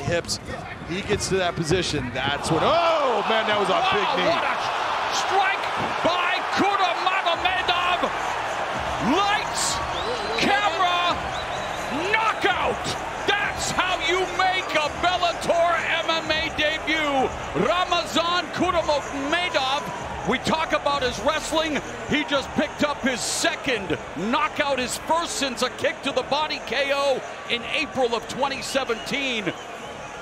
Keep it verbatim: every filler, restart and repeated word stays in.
hips. He gets to that position. That's what. Oh man, that was a wow, big knee. What a strike by Kuramagomedov. Lights, camera, knockout. That's how you make a Bellator M M A debut. Ramazan Kuramagomedov. We talk about his wrestling. He just picked up his second knockout, his first since a kick to the body K O in April of twenty seventeen.